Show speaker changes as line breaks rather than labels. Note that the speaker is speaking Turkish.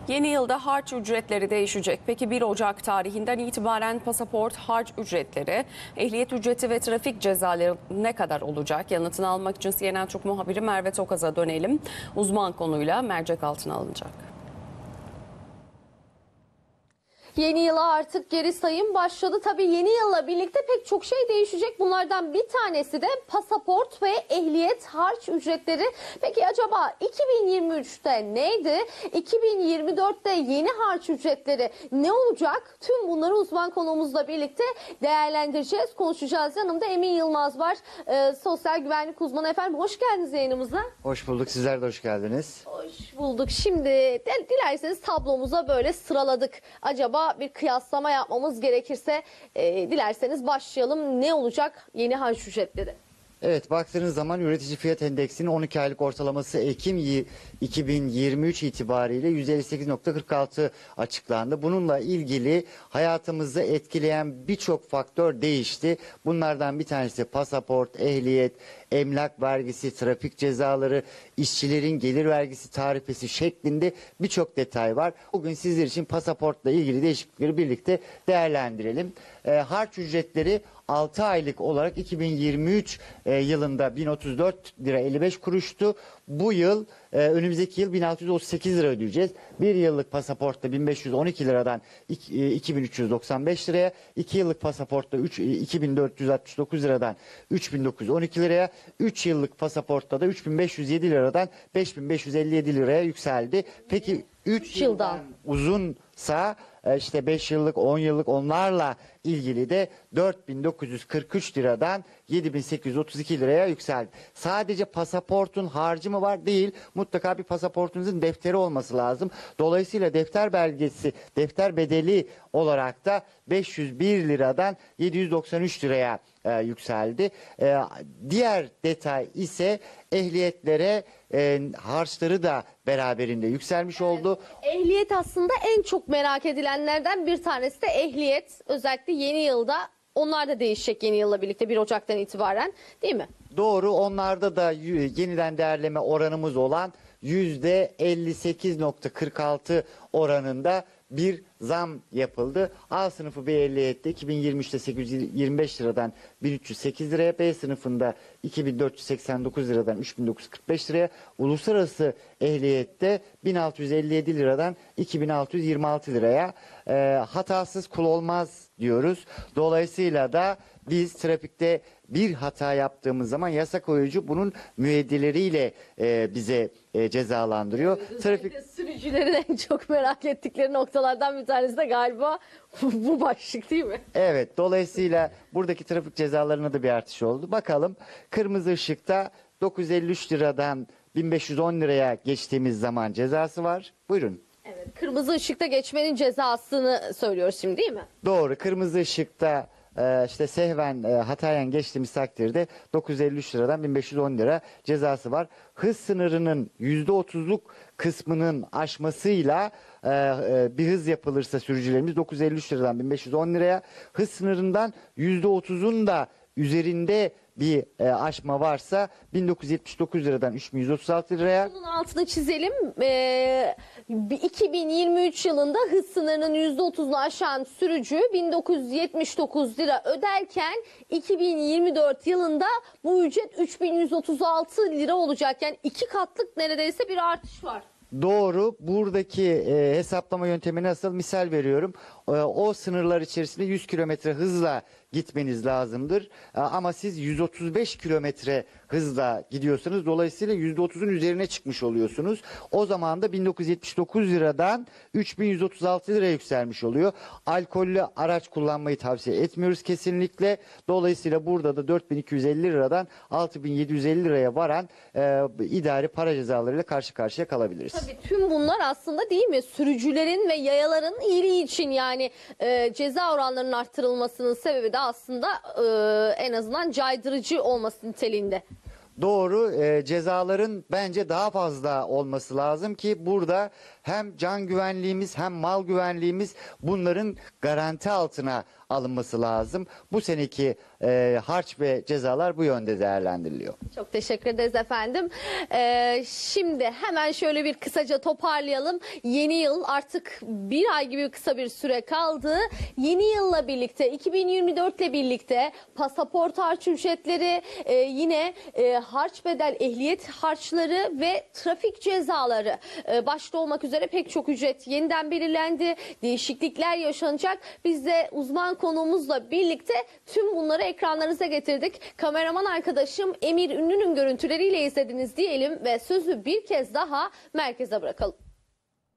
Yeni yılda harç ücretleri değişecek. Peki 1 Ocak tarihinden itibaren pasaport, harç ücretleri, ehliyet ücreti ve trafik cezaları ne kadar olacak? Yanıtını almak için CNN Türk muhabiri Merve Tokaz'a dönelim. Uzman konuyla mercek altına alınacak.
Yeni yıla artık geri sayım başladı. Tabii yeni yılla birlikte pek çok şey değişecek. Bunlardan bir tanesi de pasaport ve ehliyet harç ücretleri. Peki acaba 2023'te neydi? 2024'te yeni harç ücretleri ne olacak? Tüm bunları uzman konuğumuzla birlikte değerlendireceğiz, konuşacağız. Yanımda Emin Yılmaz var. Sosyal güvenlik uzmanı. Efendim hoş geldiniz yayınımıza.
Hoş bulduk. Sizler de hoş geldiniz.
Hoş bulduk. Şimdi dilerseniz tablomuza böyle sıraladık. Acaba bir kıyaslama yapmamız gerekirse dilerseniz başlayalım. Ne olacak yeni harç ücretleri?
Evet, baktığınız zaman üretici fiyat endeksinin 12 aylık ortalaması Ekim 2023 itibariyle 158,46 açıklandı. Bununla ilgili hayatımızı etkileyen birçok faktör değişti. Bunlardan bir tanesi pasaport, ehliyet, emlak vergisi, trafik cezaları, işçilerin gelir vergisi tarifesi şeklinde birçok detay var. Bugün sizler için pasaportla ilgili değişiklikleri birlikte değerlendirelim. Harç ücretleri 6 aylık olarak 2023 yılında 1034 lira 55 kuruştu. Bu yıl önümüzdeki yıl 1638 lira ödeyeceğiz. Bir yıllık pasaportta 1512 liradan 2395 liraya, 2 yıllık pasaportta 2469 liradan 3912 liraya, 3 yıllık pasaportta da 3507 liradan 5557 liraya yükseldi. Peki 3 yıldan uzunsa işte 5 yıllık, 10 yıllık onlarla ilgili de 4943 liradan 7832 liraya yükseldi. Sadece pasaportun harcı mı var? Değil. Mutlaka bir pasaportunuzun defteri olması lazım. Dolayısıyla defter belgesi, defter bedeli olarak da 501 liradan 793 liraya yükseldi. Diğer detay ise ehliyetlere harçları da beraberinde yükselmiş oldu.
Ehliyet aslında en çok merak edilenlerden bir tanesi de ehliyet. Özellikle yeni yılda onlar da değişecek yeni yılla birlikte 1 Ocak'tan itibaren, değil mi?
Doğru, onlarda da yeniden değerleme oranımız olan %58,46 oranında bir zam yapıldı. A sınıfı bir ehliyette 2023'te 825 liradan 1308 liraya, B sınıfında 2489 liradan 3945 liraya, uluslararası ehliyette 1657 liradan 2626 liraya. Hatasız kul olmaz diyoruz. Dolayısıyla da biz trafikte bir hata yaptığımız zaman yasa koyucu bunun müeyyidileriyle bize cezalandırıyor.
Trafik sürücülerin en çok merak ettikleri noktalardan bir tanesi de galiba bu başlık, değil mi?
Evet, dolayısıyla buradaki trafik cezalarına da bir artış oldu. Bakalım, kırmızı ışıkta 953 liradan 1510 liraya geçtiğimiz zaman cezası var. Buyurun.
Evet, kırmızı ışıkta geçmenin cezasını söylüyoruz şimdi, değil mi?
Doğru, kırmızı ışıkta işte sehven hatayen geçtiğimiz takdirde 953 liradan 1510 lira cezası var. Hız sınırının %30'luk kısmının aşmasıyla bir hız yapılırsa sürücülerimiz 953 liradan 1510 liraya, hız sınırından %30'un da üzerinde bir aşma varsa 1979 liradan 3136 liraya.
Bunun altını çizelim. 2023 yılında hız sınırının %30'unu aşan sürücü 1979 lira öderken 2024 yılında bu ücret 3136 lira olacak. Yani 2 katlık neredeyse bir artış var.
Doğru. Buradaki hesaplama yöntemi nasıl? Misal veriyorum. O sınırlar içerisinde 100 kilometre hızla gitmeniz lazımdır. Ama siz 135 kilometre hızla gidiyorsanız dolayısıyla %30'un üzerine çıkmış oluyorsunuz. O zaman da 1979 liradan 3136 liraya yükselmiş oluyor. Alkollü araç kullanmayı tavsiye etmiyoruz kesinlikle. Dolayısıyla burada da 4250 liradan 6750 liraya varan idari para cezalarıyla karşı karşıya kalabiliriz.
Tabii tüm bunlar aslında, değil mi, sürücülerin ve yayaların iyiliği için, yani ceza oranlarının arttırılmasının sebebi de aslında en azından caydırıcı olması niteliğinde.
Doğru, cezaların bence daha fazla olması lazım ki burada hem can güvenliğimiz hem mal güvenliğimiz bunların garanti altına alınması lazım. Bu seneki harç ve cezalar bu yönde değerlendiriliyor.
Çok teşekkür ederiz efendim. Şimdi hemen şöyle bir kısaca toparlayalım. Yeni yıl artık bir ay gibi kısa bir süre kaldı. Yeni yılla birlikte 2024 ile birlikte pasaport harç ücretleri, yine harç bedel ehliyet harçları ve trafik cezaları başta olmak üzere pek çok ücret yeniden belirlendi. Değişiklikler yaşanacak. Biz de uzman konuğumuzla birlikte tüm bunları ekranlarınıza getirdik. Kameraman arkadaşım Emir Ünlü'nün görüntüleriyle izlediniz diyelim ve sözü bir kez daha merkeze bırakalım.